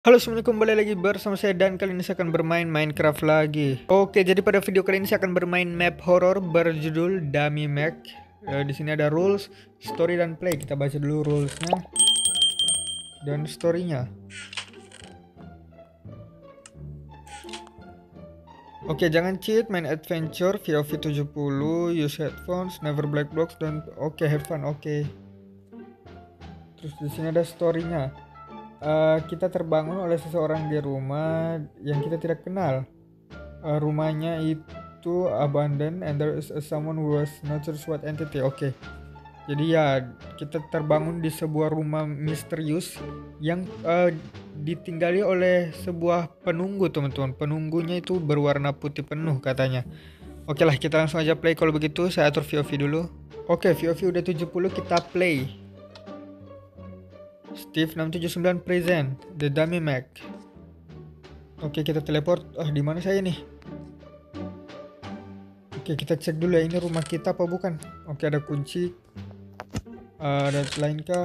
Halo semuanya, kembali lagi bersama saya dan kali ini saya akan bermain Minecraft lagi. Oke, jadi pada video kali ini saya akan bermain map horror berjudul Dummy Mac. Di sini ada rules, story dan play. Kita baca dulu rulesnya dan storynya. Oke, jangan cheat, main adventure, VOV 70, use headphones, never black box, dan oke, have fun. Oke. Terus di sini ada storynya. Kita terbangun oleh seseorang di rumah yang kita tidak kenal. Rumahnya itu abandoned and there is someone who was not sure what entity. Oke. Jadi ya kita terbangun di sebuah rumah misterius yang ditinggali oleh sebuah penunggu, teman-teman. Penunggunya itu berwarna putih penuh katanya. Oke lah, kita langsung aja play kalau begitu. Saya atur VOV dulu. Oke, VOV udah 70, kita play. Steve 679 present, The Dummy Mac. Oke, kita teleport. Di mana saya nih? Oke, kita cek dulu ya, ini rumah kita apa bukan. Oke, ada kunci. Ada lain kah?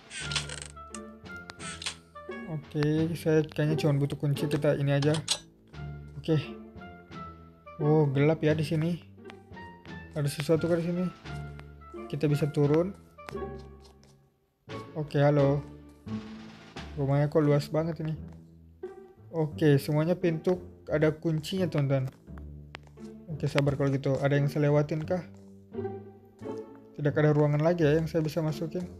Oke, saya kayaknya cuma butuh kunci, kita ini aja. Oke. Oh, gelap ya di sini. Ada sesuatu kan di sini? Kita bisa turun. Oke, halo. Rumahnya kok luas banget ini. Oke, semuanya pintu ada kuncinya, teman-teman. Oke, sabar kalau gitu. Ada yang saya lewatin kah? Tidak ada ruangan lagi ya yang saya bisa masukin.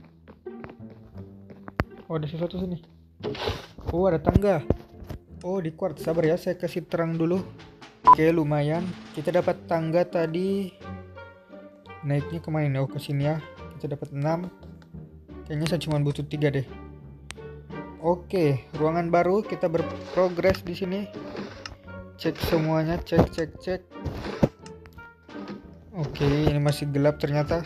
Oh, ada sesuatu sini. Oh, ada tangga. Oh, di quartz. Sabar ya, saya kasih terang dulu. Oke, lumayan. Kita dapat tangga tadi. Naiknya kemana nih? Oh, ke sini ya. Kita dapat 6. Kayaknya saya cuma butuh 3 deh. Oke, ruangan baru. Kita berprogres di sini. Cek semuanya, cek. Oke, ini masih gelap ternyata.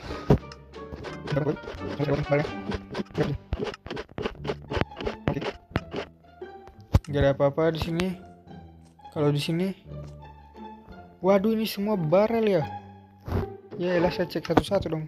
Gak ada apa-apa di sini. Kalau di sini, waduh, ini semua barel ya. Ya elah, saya cek satu-satu dong.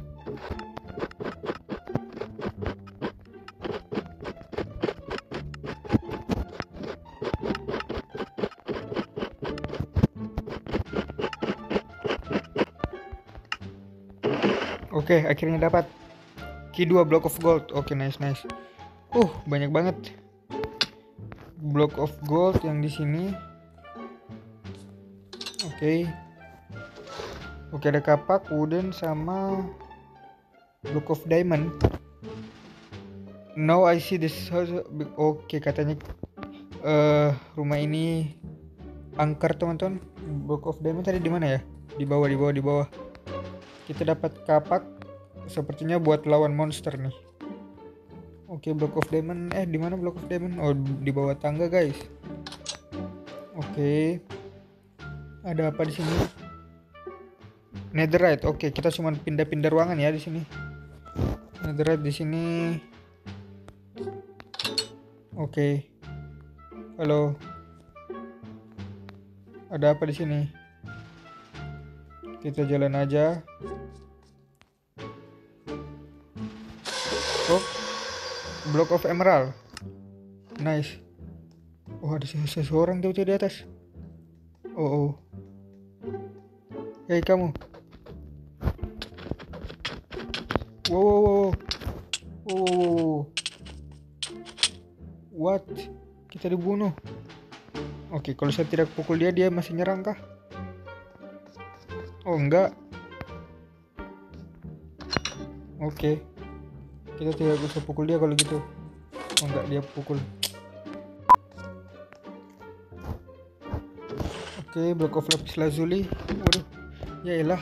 Oke, akhirnya dapat key 2 block of gold. Oke, nice. Banyak banget block of gold yang di sini. Oke, ada kapak, wooden, sama block of diamond. Now I see this house. Oke, katanya rumah ini angker, teman-teman. Block of diamond tadi di mana ya? Di bawah. Kita dapat kapak, sepertinya buat lawan monster nih. Oke, block of diamond. Di mana block of diamond? Oh, di bawah tangga, guys. Oke. Ada apa di sini? Netherite. Oke, kita cuma pindah-pindah ruangan ya di sini. Netherite di sini. Oke. Halo. Ada apa di sini? Kita jalan aja. Oh, block of emerald. Nice. Oh, ada seseorang tuh di atas. Oh. Hei kamu. Wow. What? Kita dibunuh. Oke, kalau saya tidak pukul dia masih nyerang kah? Oh, enggak. Oke. Kita tidak bisa pukul dia kalau gitu. Oh, enggak, dia pukul. Oke, block of lapis lazuli. Waduh. Ya elah.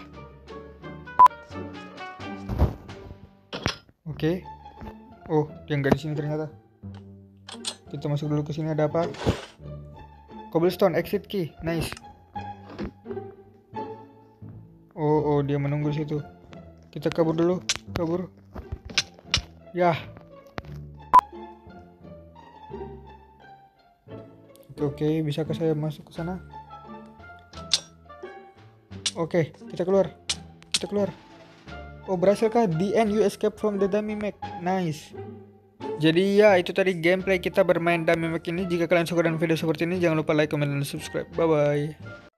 Oke. Oh, dia enggak di sini ternyata. Kita masuk dulu ke sini, ada apa? Cobblestone exit key. Nice. Oh, dia menunggu di situ. Kita kabur dulu. Yah. Oke, bisakah saya masuk ke sana? Oke, kita keluar. Oh, berhasil kah? The end, you escape from the dummy Mac. Nice. Jadi ya itu tadi gameplay kita bermain Dummy Mech ini. Jika kalian suka dengan video seperti ini jangan lupa like, comment, dan subscribe. Bye bye.